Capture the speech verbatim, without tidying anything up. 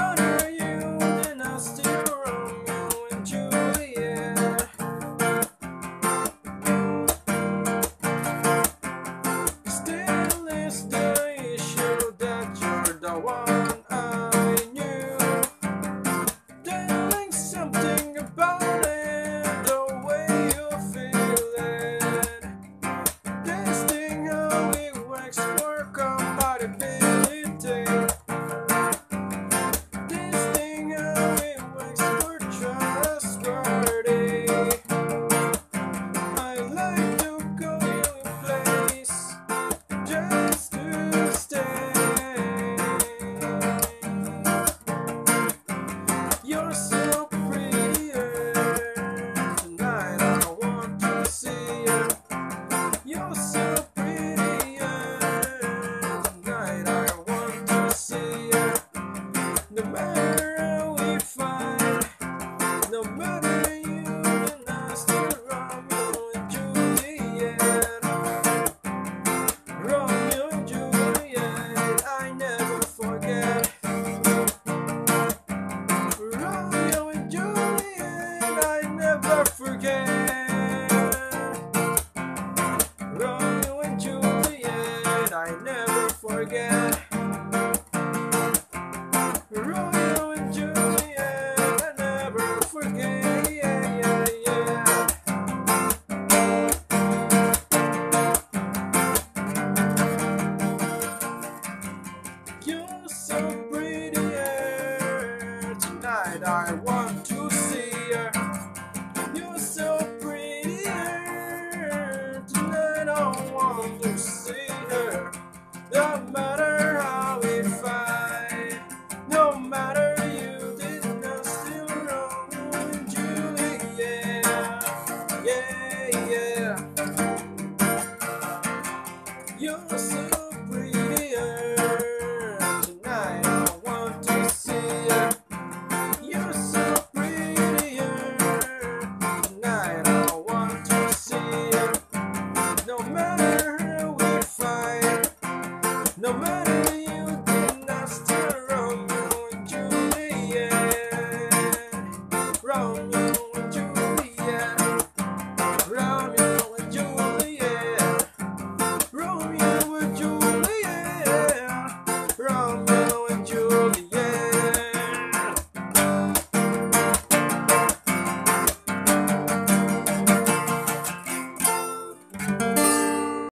better you than I still Romeo and Juliet. Still is the issue that you're the one I knew. Telling something about it, the way you feel it. Testing how it works for compatibility. Testing how it works for trustworthy. I like to call you in place just to stay. You're so prettier tonight. I want to see you. You're so prettier tonight. I want to see you. No matter how we fight, no matter you and I, still Romeo and Juliet. Romeo and Juliet, I never forget. Romeo and Juliet, I never forget. Romeo and Juliet, I never forget. Romeo and Juliet, I never forget. Yeah, yeah, yeah. You're so prettier tonight. I want